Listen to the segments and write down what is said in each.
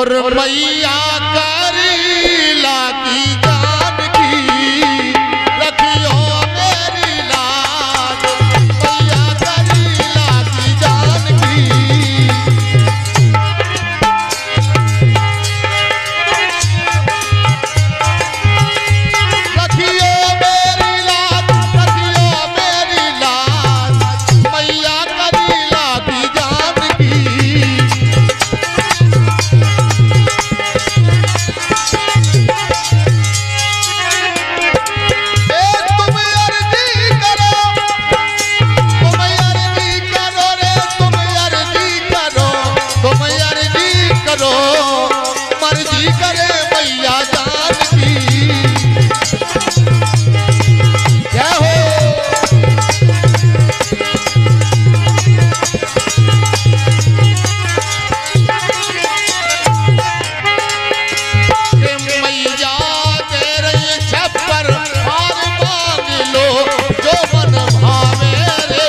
और मैया करीला की जान की रखियो मेरी लाज, मैया करीला की जान की। रखियो मेरी लाज, रखियो मेरी लाज, मैया करीला की जान की। मर्जी करे मैया जान की। क्या हो मैया तेरे छप्पर हार मांग लो जो मन भावे रे।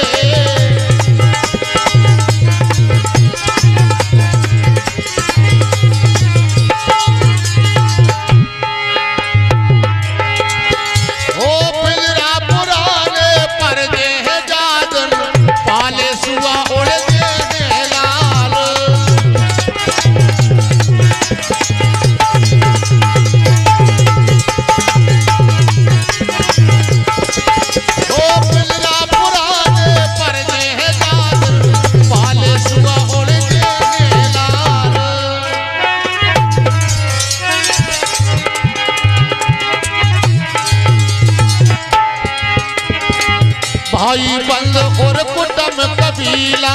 भाई बंद और कुटुंब कबीला,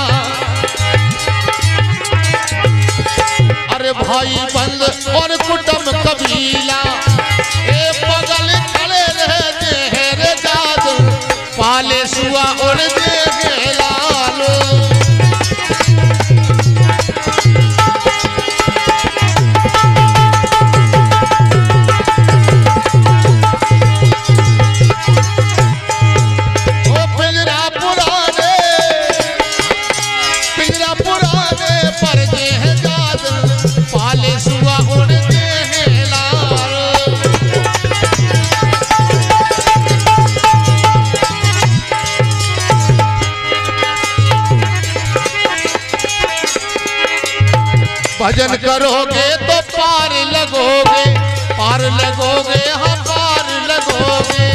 अरे भाई बंद और कुटुंब कबीला ए बगल खड़े रहते हैं रे जाद, पाले सुआ उड़ देंगे लाल। भजन करोगे तो पार लगोगे, पार लगोगे हाँ पार लगोगे।